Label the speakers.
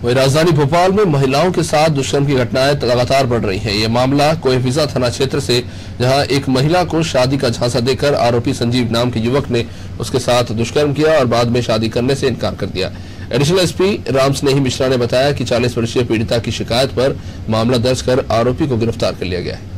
Speaker 1: वहीं राजधानी भोपाल में महिलाओं के साथ दुष्कर्म की घटनाएं लगातार बढ़ रही हैं। ये मामला कोएफिजा थाना क्षेत्र से, जहां एक महिला को शादी का झांसा देकर आरोपी संजीव नाम के युवक ने उसके साथ दुष्कर्म किया और बाद में शादी करने से इनकार कर दिया। एडिशनल एसपी राम स्नेही मिश्रा ने बताया कि 40 वर्षीय पीड़िता की शिकायत पर मामला दर्ज कर आरोपी को गिरफ्तार कर लिया गया है।